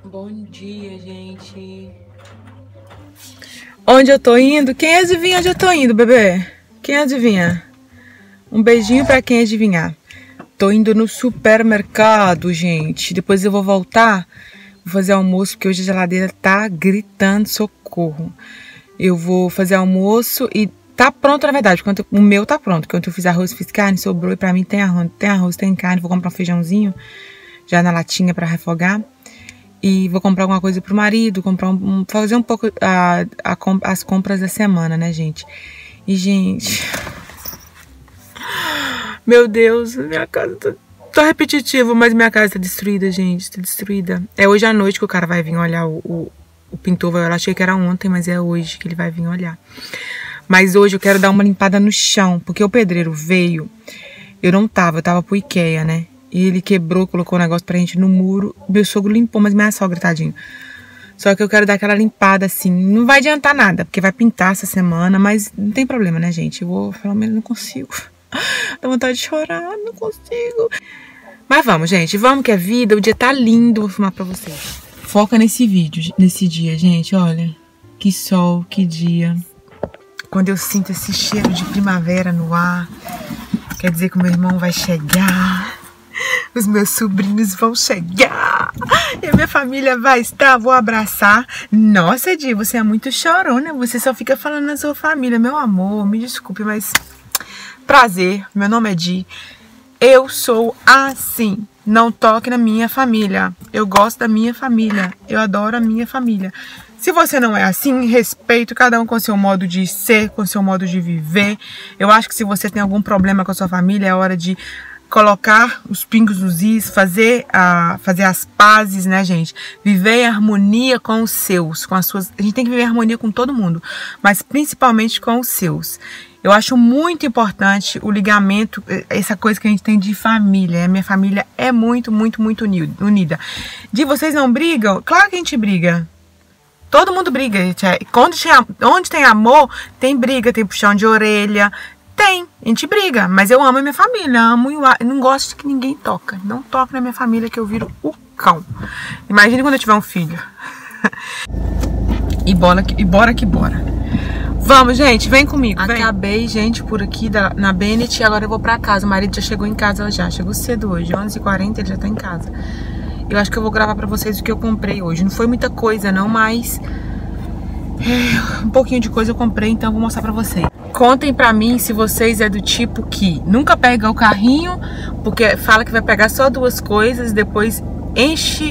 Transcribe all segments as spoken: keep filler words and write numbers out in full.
Bom dia, gente. Onde eu tô indo? Quem adivinha onde eu tô indo, bebê? Quem adivinha? Um beijinho pra quem adivinhar. Tô indo no supermercado, gente. Depois eu vou voltar, vou fazer almoço, porque hoje a geladeira tá gritando socorro. Eu vou fazer almoço e tá pronto, na verdade. Quando eu, o meu tá pronto. Quando eu fiz arroz, fiz carne, sobrou. E pra mim tem arroz, tem arroz, tem carne. Vou comprar um feijãozinho já na latinha pra refogar. E vou comprar alguma coisa pro marido, comprar um, fazer um pouco a, a, as compras da semana, né, gente? E, gente... Meu Deus, minha casa tá, tá repetitivo, mas minha casa tá destruída, gente, tá destruída. É hoje à noite que o cara vai vir olhar, o, o, o pintor vai olhar. Achei que era ontem, mas é hoje que ele vai vir olhar. Mas hoje eu quero dar uma limpada no chão, porque o pedreiro veio, eu não tava, eu tava pro IKEA, né? E ele quebrou, colocou o negócio pra gente no muro. Meu sogro limpou, mas minha sogra, tadinho. Só que eu quero dar aquela limpada assim. Não vai adiantar nada, porque vai pintar essa semana. Mas não tem problema, né, gente? Eu vou, pelo menos, não consigo. Dá vontade de chorar, não consigo. Mas vamos, gente. Vamos que é vida. O dia tá lindo. Vou filmar pra vocês. Foca nesse vídeo, nesse dia, gente. Olha. Que sol, que dia. Quando eu sinto esse cheiro de primavera no ar, quer dizer que o meu irmão vai chegar. Os meus sobrinhos vão chegar. E a minha família vai estar. Vou abraçar. Nossa, Di, você é muito chorona. Você só fica falando na sua família. Meu amor, me desculpe, mas... Prazer, meu nome é Di. Eu sou assim. Não toque na minha família. Eu gosto da minha família. Eu adoro a minha família. Se você não é assim, respeito cada um com seu modo de ser, com seu modo de viver. Eu acho que se você tem algum problema com a sua família, é hora de colocar os pingos nos is, fazer, a, fazer as pazes, né, gente? Viver em harmonia com os seus, com as suas... A gente tem que viver em harmonia com todo mundo, mas principalmente com os seus. Eu acho muito importante o ligamento, essa coisa que a gente tem de família. A minha família é muito, muito, muito unida. De vocês não brigam? Claro que a gente briga. Todo mundo briga. Onde tem, onde tem amor, tem briga, tem puxão de orelha. Tem, a gente briga, mas eu amo a minha família, amo e não gosto que ninguém toca. Não toque na minha família que eu viro o cão. Imagine quando eu tiver um filho. E bora que, e bora que bora. Vamos, gente, vem comigo. Vem. Acabei, gente, por aqui da, na Bennett e agora eu vou pra casa. O marido já chegou em casa já, chegou cedo hoje, onze e quarenta, ele já tá em casa. Eu acho que eu vou gravar pra vocês o que eu comprei hoje. Não foi muita coisa não, mas... É, um pouquinho de coisa eu comprei, então eu vou mostrar pra vocês. Contem pra mim se vocês é do tipo que nunca pega o carrinho, porque fala que vai pegar só duas coisas, depois enche...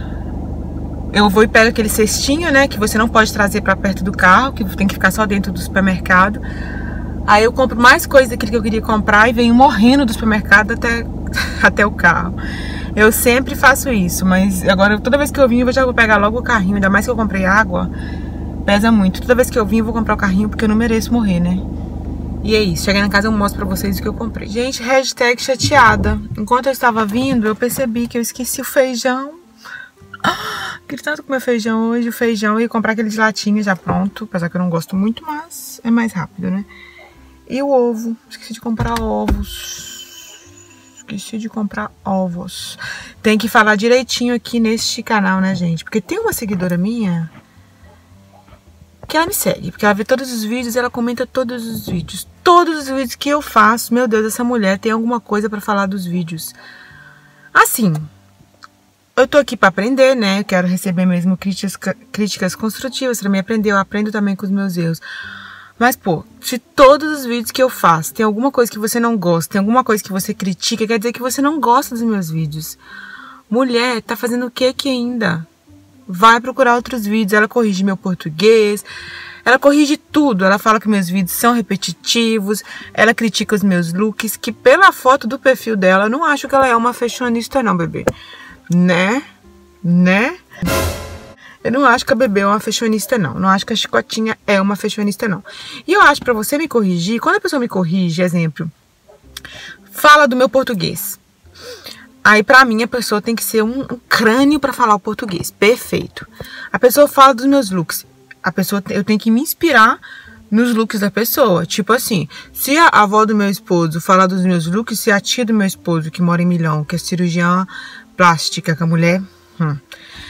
Eu vou e pego aquele cestinho, né, que você não pode trazer pra perto do carro, que tem que ficar só dentro do supermercado. Aí eu compro mais coisa daquilo que eu queria comprar e venho morrendo do supermercado até, até o carro. Eu sempre faço isso, mas agora toda vez que eu vim eu já vou pegar logo o carrinho, ainda mais que eu comprei água. Pesa muito. Toda vez que eu vim, eu vou comprar o carrinho porque eu não mereço morrer, né? E é isso. Cheguei na casa, eu mostro pra vocês o que eu comprei. Gente, hashtag chateada. Enquanto eu estava vindo, eu percebi que eu esqueci o feijão. Ah, queria tanto comer feijão hoje. O feijão e comprar aquele de latinha já pronto. Apesar que eu não gosto muito, mas é mais rápido, né? E o ovo. Esqueci de comprar ovos. Esqueci de comprar ovos. Tem que falar direitinho aqui neste canal, né, gente? Porque tem uma seguidora minha... que ela me segue, porque ela vê todos os vídeos, ela comenta todos os vídeos, todos os vídeos que eu faço. Meu Deus, essa mulher tem alguma coisa pra falar dos vídeos. Assim, eu tô aqui pra aprender, né, eu quero receber mesmo críticas, críticas construtivas pra me aprender, eu aprendo também com os meus erros. Mas, pô, se todos os vídeos que eu faço tem alguma coisa que você não gosta, tem alguma coisa que você critica, quer dizer que você não gosta dos meus vídeos. Mulher, tá fazendo o que aqui ainda? Vai procurar outros vídeos, ela corrige meu português, ela corrige tudo, ela fala que meus vídeos são repetitivos, ela critica os meus looks, que pela foto do perfil dela, eu não acho que ela é uma fashionista não, bebê. Né? Né? Eu não acho que a bebê é uma fashionista não, não acho que a Chicotinha é uma fashionista não. E eu acho pra você me corrigir, quando a pessoa me corrige, exemplo, fala do meu português. Aí, pra mim, a pessoa tem que ser um, um crânio pra falar o português. Perfeito. A pessoa fala dos meus looks. A pessoa, eu tenho que me inspirar nos looks da pessoa. Tipo assim, se a avó do meu esposo falar dos meus looks, se a tia do meu esposo, que mora em Milão, que é cirurgiã plástica, que a mulher... Hum,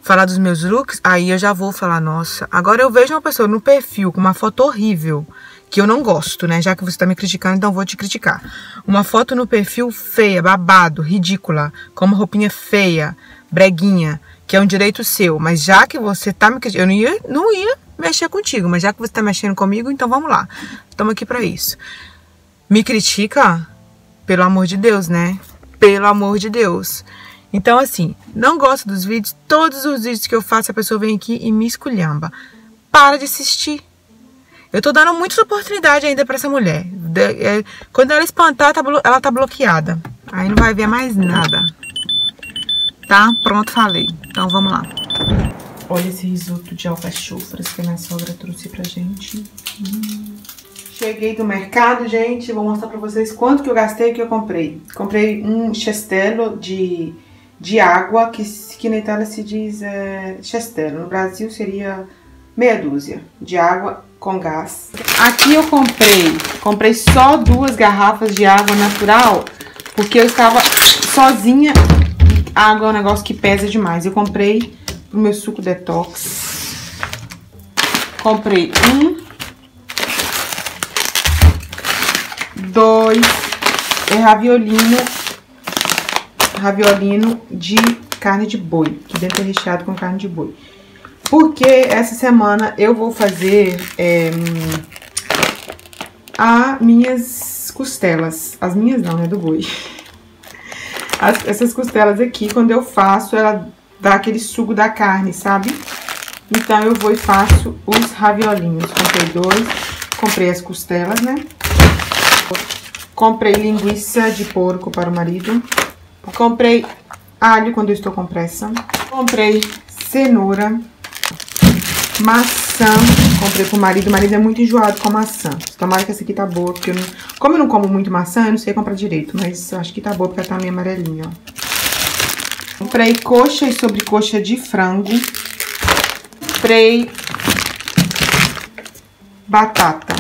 falar dos meus looks, aí eu já vou falar, nossa, agora eu vejo uma pessoa no perfil com uma foto horrível, que eu não gosto, né? Já que você tá me criticando, então eu vou te criticar. Uma foto no perfil feia, babado, ridícula, com uma roupinha feia, breguinha, que é um direito seu. Mas já que você tá me criticando, eu não ia, não ia mexer contigo, mas já que você tá mexendo comigo, então vamos lá. Estamos aqui pra isso. Me critica, pelo amor de Deus, né? Pelo amor de Deus. Então, assim, não gosto dos vídeos. Todos os vídeos que eu faço, a pessoa vem aqui e me esculhamba. Para de assistir. Eu tô dando muita oportunidade ainda pra essa mulher. De, é, quando ela espantar, tá, ela tá bloqueada. Aí não vai ver mais nada. Tá? Pronto, falei. Então vamos lá. Olha esse risoto de alcachofras que a minha sogra trouxe pra gente. Hum. Cheguei do mercado, gente. Vou mostrar pra vocês quanto que eu gastei e que eu comprei. Comprei um cestello de, de água, que, que na Itália se diz é, cestello. No Brasil seria meia dúzia de água com gás. Aqui eu comprei, comprei só duas garrafas de água natural, porque eu estava sozinha. Água é um negócio que pesa demais. Eu comprei pro meu suco detox. Comprei um, dois, é raviolino, raviolino de carne de boi, que dentro é recheado com carne de boi. Porque essa semana eu vou fazer é, as minhas costelas. As minhas não, né? Do boi. As, essas costelas aqui, quando eu faço, ela dá aquele sugo da carne, sabe? Então eu vou e faço os raviolinhos. Comprei dois, comprei as costelas, né? Comprei linguiça de porco para o marido. Comprei alho quando eu estou com pressa. Comprei cenoura. Maçã, comprei pro marido. O marido é muito enjoado com maçã. Tomara que essa aqui tá boa, porque eu não... Como eu não como muito maçã, eu não sei comprar direito. Mas eu acho que tá boa, porque ela tá meio amarelinha, ó. Comprei coxa e sobrecoxa de frango. Comprei batata.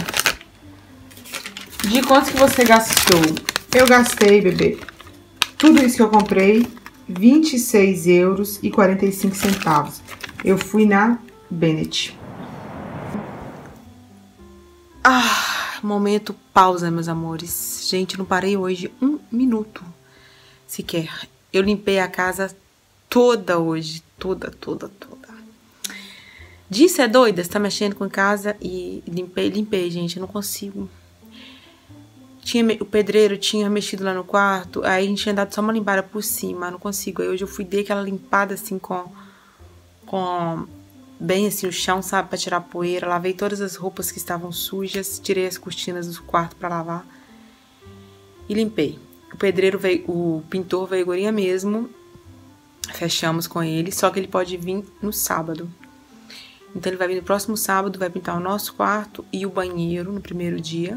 De quanto que você gastou? Eu gastei, bebê, tudo isso que eu comprei, vinte e seis euros e quarenta e cinco centavos. Eu fui na Bennett. Ah, momento pausa, meus amores. Gente, não parei hoje um minuto sequer. Eu limpei a casa toda hoje. Toda, toda, toda. Disso é doida? Você tá mexendo com casa e limpei, limpei, gente. Eu não consigo. Tinha, o pedreiro tinha mexido lá no quarto. Aí a gente tinha dado só uma limpada por cima. Não consigo. Aí hoje eu fui dar aquela limpada assim com... Com... Bem assim o chão, sabe? Pra tirar a poeira. Lavei todas as roupas que estavam sujas. Tirei as cortinas do quarto pra lavar. E limpei. O pedreiro veio... O pintor veio agora mesmo. Fechamos com ele. Só que ele pode vir no sábado. Então ele vai vir no próximo sábado. Vai pintar o nosso quarto e o banheiro no primeiro dia.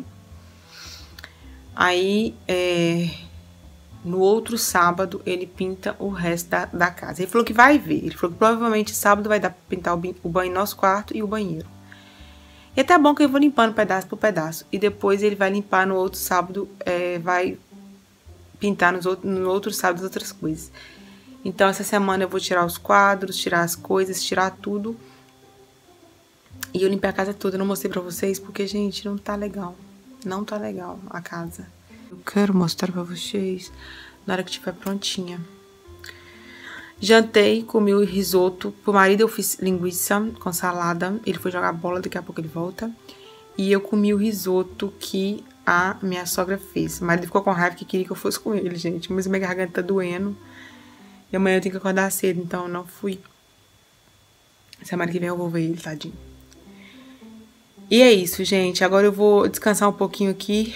Aí, é, no outro sábado, ele pinta o resto da, da casa. Ele falou que vai ver. Ele falou que provavelmente sábado vai dar pra pintar o, o banho, nosso quarto e o banheiro. E até bom que eu vou limpando pedaço por pedaço. E depois ele vai limpar no outro sábado, é, vai pintar nos outro, no outro sábado outras coisas. Então, essa semana eu vou tirar os quadros, tirar as coisas, tirar tudo. E eu limpei a casa toda. Eu não mostrei pra vocês porque, gente, não tá legal. Não tá legal a casa. Eu quero mostrar pra vocês na hora que estiver prontinha. Jantei, comi o risoto. Pro marido eu fiz linguiça com salada. Ele foi jogar bola, daqui a pouco ele volta. E eu comi o risoto que a minha sogra fez. O marido ficou com raiva que queria que eu fosse com ele, gente. Mas minha garganta tá doendo. E amanhã eu tenho que acordar cedo, então eu não fui. Semana que vem eu vou ver ele, tadinho. E é isso, gente. Agora eu vou descansar um pouquinho aqui.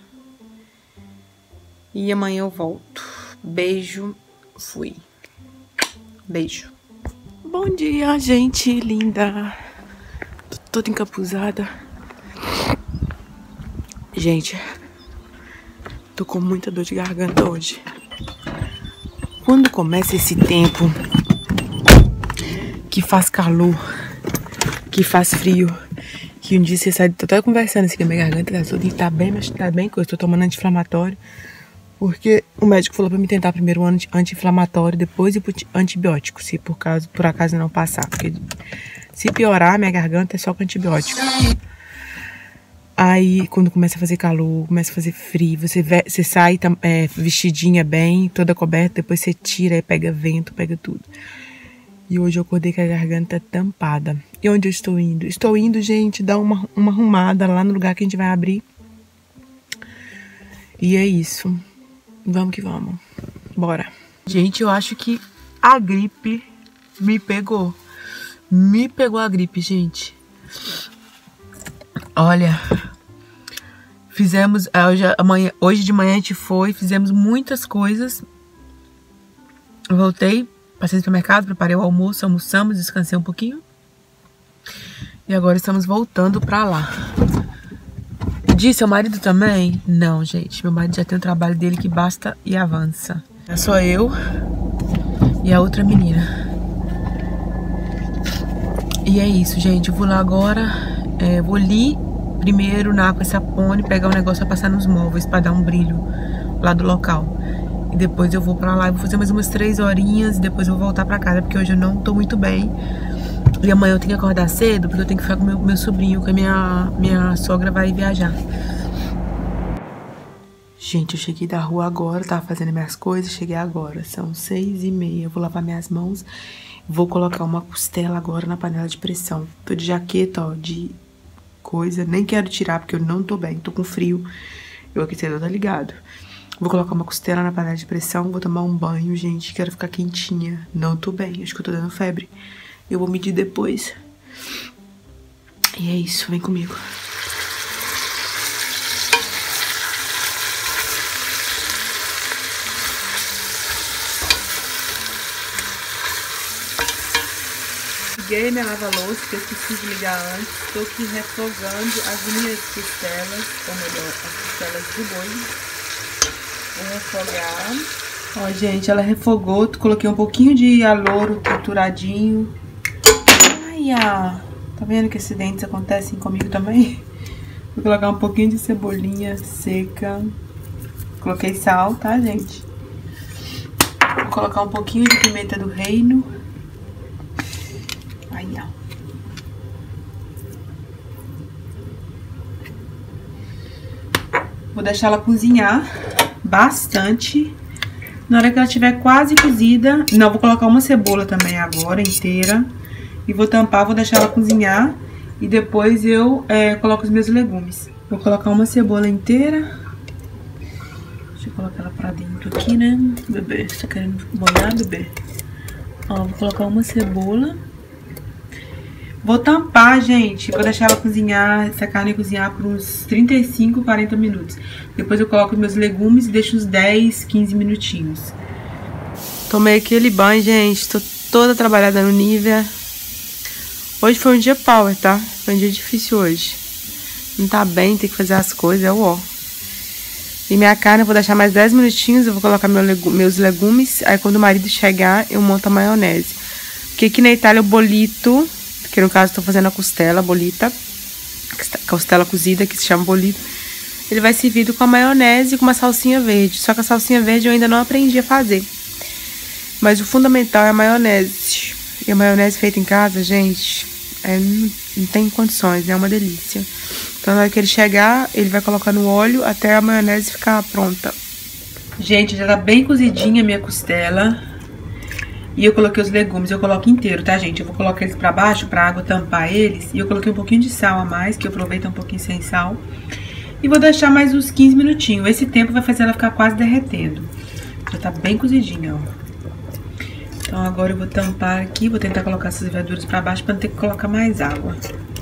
E amanhã eu volto. Beijo. Fui. Beijo. Bom dia, gente linda. Tô toda encapuzada. Gente, tô com muita dor de garganta hoje. Quando começa esse tempo que faz calor, que faz frio, que um dia você sai, tô até conversando assim, que a minha garganta tá toda, tá bem, mas tá bem coisa, tô tomando anti-inflamatório, Porque o médico falou pra me tentar primeiro o anti-inflamatório, depois ir pro antibiótico, se por, caso, por acaso não passar. Porque se piorar, minha garganta é só com antibiótico. Aí, quando começa a fazer calor, começa a fazer frio, você, você sai é, vestidinha bem, toda coberta, depois você tira, aí pega vento, pega tudo. E hoje eu acordei com a garganta tampada. E onde eu estou indo? Estou indo, gente, dar uma, uma arrumada lá no lugar que a gente vai abrir. E é isso. Vamos que vamos. Bora. Gente, eu acho que a gripe me pegou. Me pegou a gripe, gente. Olha, fizemos, hoje, amanhã, hoje de manhã a gente foi, fizemos muitas coisas. Voltei, passei no supermercado, preparei o almoço, almoçamos, descansei um pouquinho. E agora estamos voltando pra lá. Disse, seu marido também? Não, gente, meu marido já tem o trabalho dele que basta e avança. É só eu e a outra menina. E é isso, gente, eu vou lá agora. É, vou ali primeiro na Aqua Sapone pegar um negócio pra passar nos móveis pra dar um brilho lá do local. E depois eu vou pra lá e vou fazer mais umas três horinhas e depois eu vou voltar pra casa, porque hoje eu não tô muito bem. E amanhã eu tenho que acordar cedo, porque eu tenho que ficar com meu, meu sobrinho, que a minha, minha sogra vai viajar. Gente, eu cheguei da rua agora, tava fazendo minhas coisas, cheguei agora. São seis e meia, eu vou lavar minhas mãos. Vou colocar uma costela agora na panela de pressão. Tô de jaqueta, ó, de coisa. Nem quero tirar, porque eu não tô bem, tô com frio. O aquecedor tá ligado. Vou colocar uma costela na panela de pressão, vou tomar um banho, gente. Quero ficar quentinha. Não tô bem, acho que eu tô dando febre. Eu vou medir depois. E é isso, vem comigo. Liguei minha lava-louça, que eu esqueci de ligar antes. Estou aqui refogando as minhas costelas, ou melhor, as costelas do boi. Vou refogar. Ó, gente, ela refogou. Coloquei um pouquinho de alouro trituradinho. Ai, ah, tá vendo que acidentes acontecem comigo também? Vou colocar um pouquinho de cebolinha seca. Coloquei sal, tá, gente? Vou colocar um pouquinho de pimenta do reino. Aí, ó. Vou deixar ela cozinhar bastante. Na hora que ela estiver quase cozida... Não, vou colocar uma cebola também agora, inteira. E vou tampar, vou deixar ela cozinhar. E depois eu é, coloco os meus legumes. Vou colocar uma cebola inteira. Deixa eu colocar ela pra dentro aqui, né? Bebê, você tá querendo molhar, bebê? Ó, vou colocar uma cebola. Vou tampar, gente. Vou deixar ela cozinhar, essa carne cozinhar por uns trinta e cinco, quarenta minutos. Depois eu coloco meus legumes e deixo uns dez, quinze minutinhos. Tomei aquele banho, gente. Tô toda trabalhada no Nivea. Hoje foi um dia power, tá? Foi um dia difícil hoje. Não tá bem, tem que fazer as coisas, é o ó. E minha carne eu vou deixar mais dez minutinhos. Eu vou colocar meu legu meus legumes. Aí quando o marido chegar, eu monto a maionese. Porque aqui na Itália o bolito... Que no caso estou fazendo a costela, a bolita, costela cozida, que se chama bolito. Ele vai servido com a maionese e com uma salsinha verde. Só que a salsinha verde eu ainda não aprendi a fazer. Mas o fundamental é a maionese. E a maionese feita em casa, gente, é, não, não tem condições, é uma delícia. Então na hora que ele chegar, ele vai colocar no óleo até a maionese ficar pronta. Gente, já tá bem cozidinha a minha costela. E eu coloquei os legumes, eu coloco inteiro, tá, gente? Eu vou colocar eles pra baixo, pra água tampar eles. E eu coloquei um pouquinho de sal a mais, que eu aproveito um pouquinho sem sal. E vou deixar mais uns quinze minutinhos. Esse tempo vai fazer ela ficar quase derretendo. Já tá bem cozidinha, ó. Então agora eu vou tampar aqui, vou tentar colocar essas verduras pra baixo pra não ter que colocar mais água.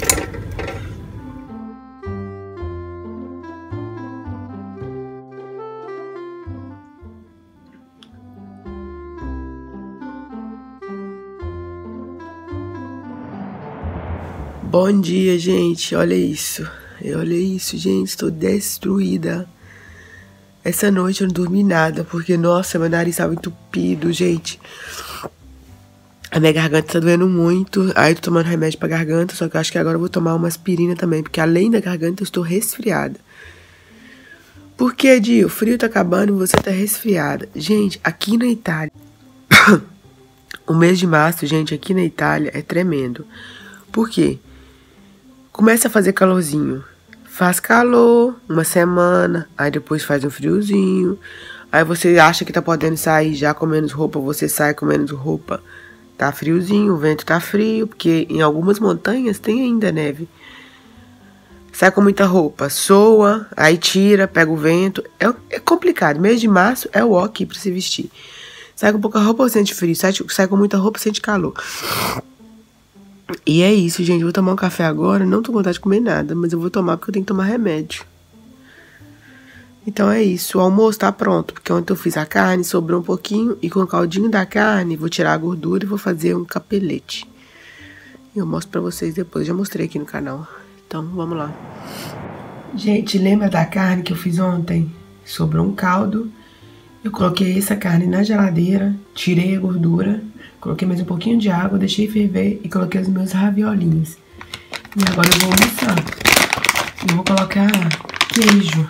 Bom dia, gente. Olha isso. Olha isso, gente. Estou destruída. Essa noite eu não dormi nada, porque, nossa, meu nariz estava entupido, gente. A minha garganta tá doendo muito. Aí eu tô tomando remédio pra garganta, só que eu acho que agora eu vou tomar uma aspirina também, porque além da garganta eu estou resfriada. Porque, Di, o frio tá acabando e você tá resfriada. Gente, aqui na Itália, o mês de março, gente, aqui na Itália é tremendo. Por quê? Começa a fazer calorzinho. Faz calor uma semana, aí depois faz um friozinho. Aí você acha que tá podendo sair já com menos roupa, você sai com menos roupa. Tá friozinho, o vento tá frio, porque em algumas montanhas tem ainda neve. Sai com muita roupa, soa, aí tira, pega o vento. É, é complicado. Mês de março é o ok pra se vestir. Sai com pouca roupa, sente frio. Sai, sai com muita roupa, sente calor. E é isso, gente. Eu vou tomar um café agora. Não tô com vontade de comer nada, mas eu vou tomar porque eu tenho que tomar remédio. Então é isso. O almoço tá pronto, porque ontem eu fiz a carne, sobrou um pouquinho. E com o caldinho da carne, vou tirar a gordura e vou fazer um capelete. E eu mostro pra vocês depois. Já mostrei aqui no canal. Então, vamos lá. Gente, lembra da carne que eu fiz ontem? Sobrou um caldo. Eu coloquei essa carne na geladeira, tirei a gordura, coloquei mais um pouquinho de água, deixei ferver e coloquei os meus raviolinhos. E agora eu vou almoçar. Eu vou colocar queijo.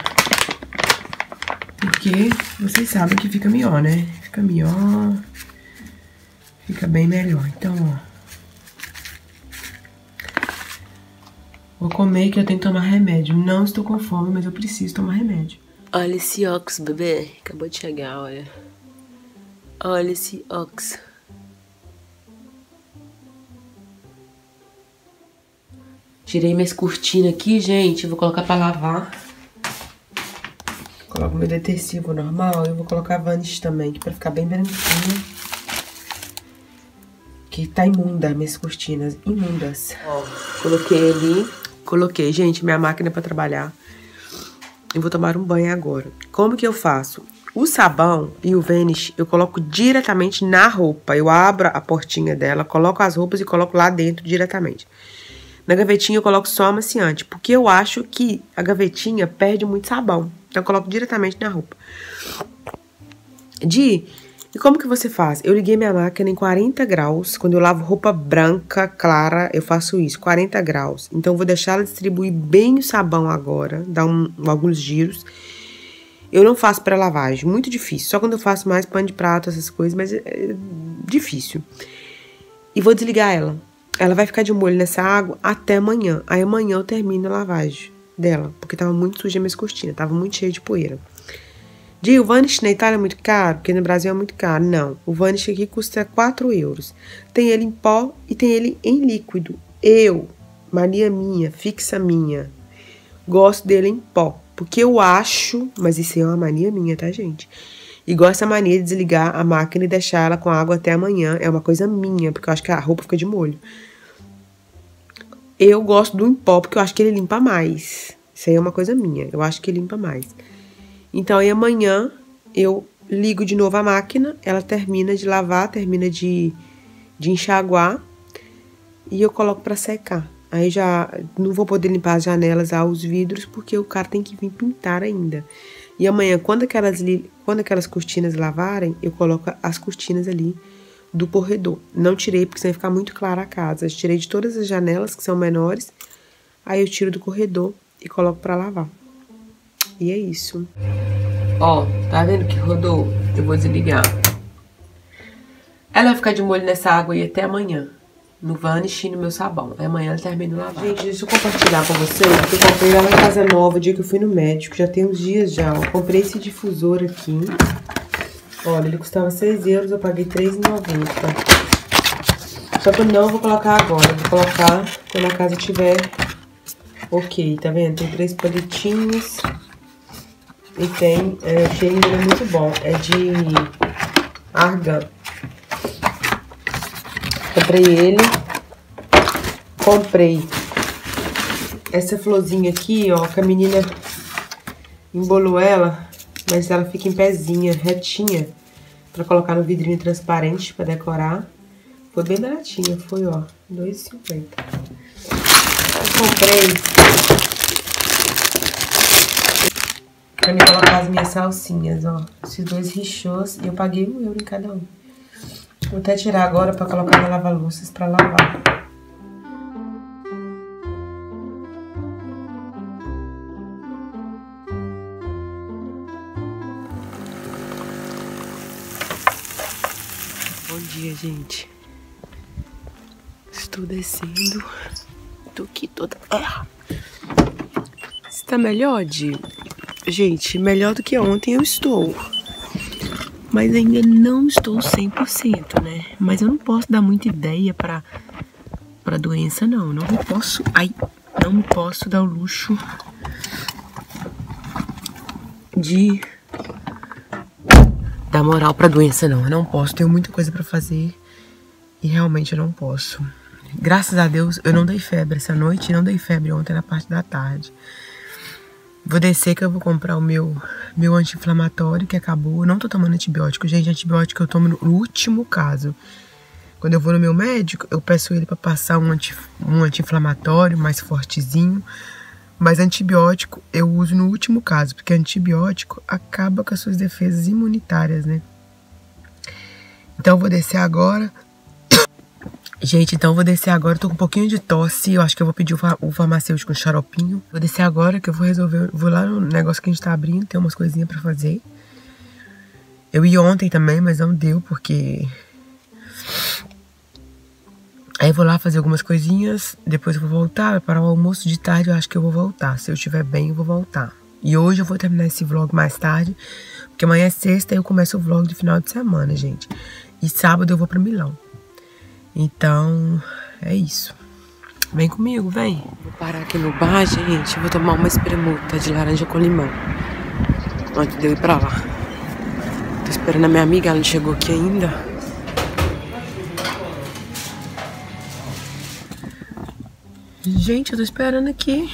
Porque vocês sabem que fica melhor, né? Fica melhor. Fica bem melhor. Então, ó. Vou comer que eu tenho que tomar remédio. Não estou com fome, mas eu preciso tomar remédio. Olha esse ox, bebê. Acabou de chegar, olha. Olha esse ox. Tirei minhas cortinas aqui, gente. Vou colocar pra lavar. Coloco meu detersivo normal. Eu vou colocar vanish também, pra ficar bem branquinho. Que tá imunda, minhas cortinas. Imundas. Ó, coloquei ali. Coloquei, gente, minha máquina pra trabalhar. Eu vou tomar um banho agora. Como que eu faço? O sabão e o vanish eu coloco diretamente na roupa. Eu abro a portinha dela, coloco as roupas e coloco lá dentro diretamente. Na gavetinha eu coloco só amaciante, porque eu acho que a gavetinha perde muito sabão. Então eu coloco diretamente na roupa. Di, e como que você faz? Eu liguei minha máquina em quarenta graus. Quando eu lavo roupa branca, clara, eu faço isso, quarenta graus. Então eu vou deixar ela distribuir bem o sabão agora, dar um, alguns giros. Eu não faço pré-lavagem, muito difícil. Só quando eu faço mais pano de prato, essas coisas, mas é, é difícil. E vou desligar ela. Ela vai ficar de molho nessa água até amanhã. Aí amanhã eu termino a lavagem dela, porque tava muito suja minhas cortinas, tava muito cheio de poeira. Di, o vanish na Itália é muito caro, porque no Brasil é muito caro. Não, o vanish aqui custa quatro euros. Tem ele em pó e tem ele em líquido. Eu, mania minha, fixa minha, gosto dele em pó. Porque eu acho, mas isso é uma mania minha, tá, gente? E gosto dessa mania de desligar a máquina e deixar ela com água até amanhã. É uma coisa minha, porque eu acho que a roupa fica de molho. Eu gosto do em pó, porque eu acho que ele limpa mais. Isso aí é uma coisa minha, eu acho que ele limpa mais. Então, aí amanhã eu ligo de novo a máquina, ela termina de lavar, termina de, de enxaguar e eu coloco pra secar. Aí já não vou poder limpar as janelas, ah, os vidros, porque o cara tem que vir pintar ainda. E amanhã, quando aquelas, quando aquelas cortinas lavarem, eu coloco as cortinas ali do corredor. Não tirei, porque senão vai ficar muito clara a casa. Eu tirei de todas as janelas, que são menores, aí eu tiro do corredor e coloco pra lavar. E é isso. Ó, tá vendo que rodou? Eu vou desligar. Ela vai ficar de molho nessa água aí até amanhã. No vanish e no meu sabão. Aí amanhã ela termina de lavar. Gente, deixa eu compartilhar com vocês. Eu comprei lá na casa nova, o dia que eu fui no médico. Já tem uns dias já, ó. Comprei esse difusor aqui. Olha, ele custava seis euros, eu paguei três reais e noventa centavos. Só que eu não vou colocar agora. Vou colocar quando a casa estiver ok, tá vendo? Tem três palitinhos. E tem, é, o cheirinho é muito bom, é de argan. Comprei ele. Comprei essa florzinha aqui, ó, que a menina embolou ela, mas ela fica em pezinha, retinha, pra colocar no vidrinho transparente, pra decorar. Foi bem baratinha, foi, ó, dois reais e cinquenta centavos. Eu comprei pra me colocar as minhas salsinhas, ó. Esses dois richôs e eu paguei um euro em cada um. Vou até tirar agora pra colocar na lava-louças pra lavar. gente. Estou descendo. Tô aqui toda... Ah. Está melhor, Di? Gente, melhor do que ontem eu estou. Mas ainda não estou cem por cento, né? Mas eu não posso dar muita ideia pra, pra doença, não. Não me posso... Ai, não me posso dar o luxo de dar moral pra doença, não. Eu não posso. Tenho muita coisa pra fazer e realmente eu não posso. Graças a Deus, eu não dei febre essa noite e não dei febre ontem na parte da tarde. Vou descer que eu vou comprar o meu, meu anti-inflamatório que acabou. Eu não tô tomando antibiótico, gente. Antibiótico eu tomo no último caso. Quando eu vou no meu médico, eu peço ele pra passar um, anti, um anti-inflamatório mais fortezinho. Mas antibiótico eu uso no último caso, porque antibiótico acaba com as suas defesas imunitárias, né? Então eu vou descer agora. Gente, então eu vou descer agora, tô com um pouquinho de tosse, eu acho que eu vou pedir o, far o farmacêutico um xaropinho. Vou descer agora que eu vou resolver, vou lá no negócio que a gente tá abrindo, tem umas coisinhas pra fazer. Eu ia ontem também, mas não deu, porque... Aí eu vou lá fazer algumas coisinhas, depois eu vou voltar, para o almoço de tarde eu acho que eu vou voltar. Se eu estiver bem, eu vou voltar. E hoje eu vou terminar esse vlog mais tarde, porque amanhã é sexta e eu começo o vlog de final de semana, gente. E sábado eu vou pra Milão. Então, é isso. Vem comigo, vem. Vou parar aqui no bar, gente. Vou tomar uma espremuta de laranja com limão antes de eu ir pra lá. Tô esperando a minha amiga, ela não chegou aqui ainda. Gente, eu tô esperando aqui.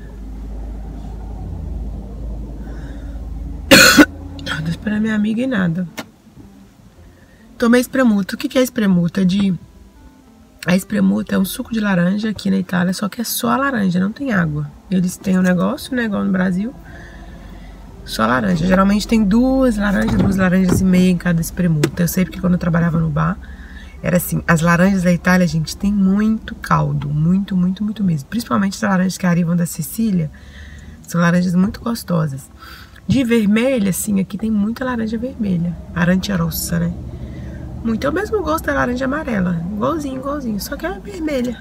Eu tô esperando a minha amiga e nada. Tomei espremuta. O que que é espremuta? De... A espremuta é um suco de laranja aqui na Itália, só que é só a laranja, não tem água. Eles têm um negócio, né, igual no Brasil, só a laranja. Geralmente tem duas laranjas, duas laranjas e meia em cada espremuta. Eu sei porque quando eu trabalhava no bar, era assim, as laranjas da Itália, gente, tem muito caldo, muito, muito, muito mesmo. Principalmente as laranjas que arrivam da Sicília, são laranjas muito gostosas. De vermelha, assim, aqui tem muita laranja vermelha, aranciarossa, né? Muito, é o mesmo gosto da laranja amarela, igualzinho, igualzinho, só que é vermelha.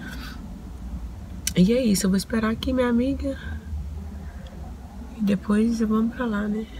E é isso, eu vou esperar aqui minha amiga e depois vamos pra lá, né?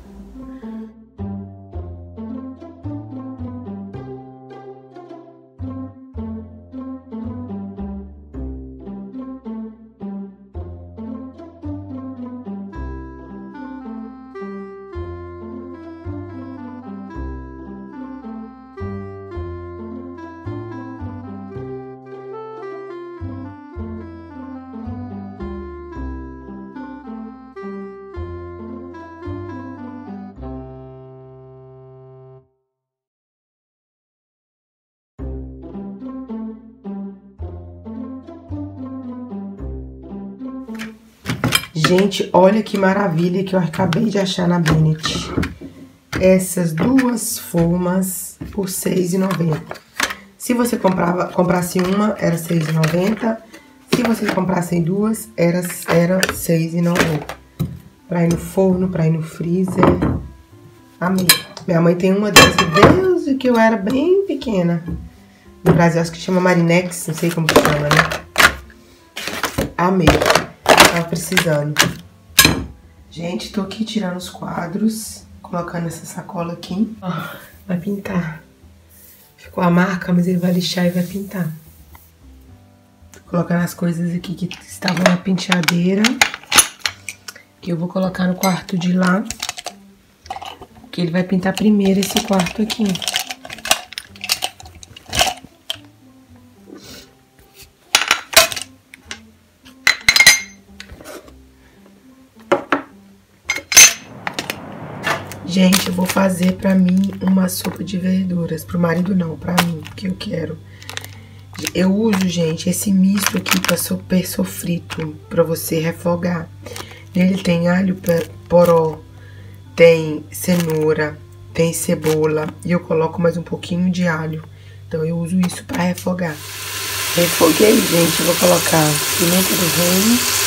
Gente, olha que maravilha que eu acabei de achar na Bennet. Essas duas formas por seis reais e noventa centavos. Se você comprava, comprasse uma, era seis reais e noventa centavos. Se vocês comprassem duas, era, era seis reais e noventa centavos. Pra ir no forno, pra ir no freezer. Amei. Minha mãe tem uma dessas desde que eu era bem pequena. No Brasil, acho que chama Marinex, não sei como que chama, né? Amei. Tava precisando. Gente, tô aqui tirando os quadros, colocando essa sacola aqui. Ó, vai pintar. Ficou a marca, mas ele vai lixar e vai pintar. Colocando as coisas aqui que estavam na penteadeira, que eu vou colocar no quarto de lá, que ele vai pintar primeiro esse quarto aqui. Gente, eu vou fazer pra mim uma sopa de verduras. Pro marido não, pra mim, porque eu quero. Eu uso, gente, esse misto aqui pra super sofrito, pra você refogar. Nele tem alho poró, tem cenoura, tem cebola. E eu coloco mais um pouquinho de alho. Então eu uso isso pra refogar. Refoguei, gente, eu vou colocar pimenta do reino.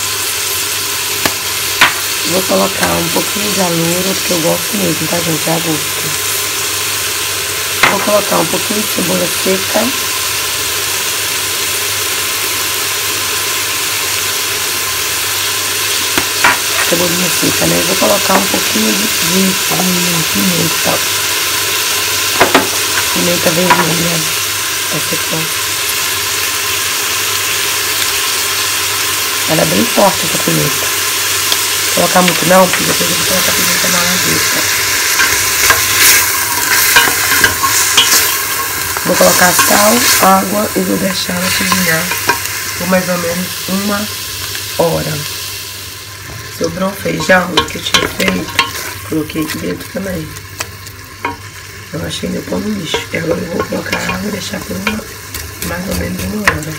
Vou colocar um pouquinho de aloura, porque eu gosto mesmo, tá, gente? É a gosto. vou colocar um pouquinho de cebola seca. Cebolinha seca, né? Eu vou colocar um pouquinho de, de, de pimenta. Pimenta vermelha. Essa aqui. Ela é bem forte, essa pimenta. Vou colocar muito não, porque depois eu vou colocar pimenta malagueta. Vou colocar sal, água e vou deixar ela cozinhar por mais ou menos uma hora. Sobrou feijão que eu tinha feito, coloquei aqui dentro também. Eu achei meu pão no lixo. E agora eu vou colocar água e deixar por uma, mais ou menos uma hora.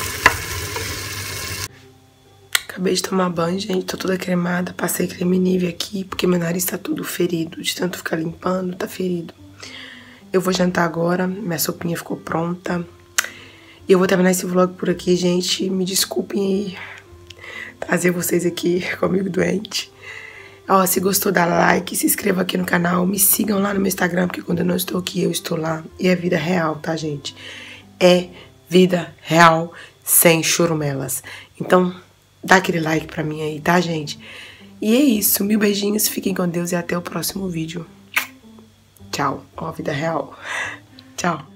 Acabei de tomar banho, gente. Tô toda cremada. Passei creme Nivea aqui, porque meu nariz tá tudo ferido. De tanto ficar limpando, tá ferido. Eu vou jantar agora, minha sopinha ficou pronta. E eu vou terminar esse vlog por aqui, gente. Me desculpem aí trazer vocês aqui comigo doente. Ó, se gostou, dá like, se inscreva aqui no canal. Me sigam lá no meu Instagram, porque quando eu não estou aqui, eu estou lá. E é vida real, tá, gente? É vida real, sem churumelas. Então, dá aquele like pra mim aí, tá, gente? E é isso. Mil beijinhos, fiquem com Deus e até o próximo vídeo. Tchau. Ó, vida real. Tchau.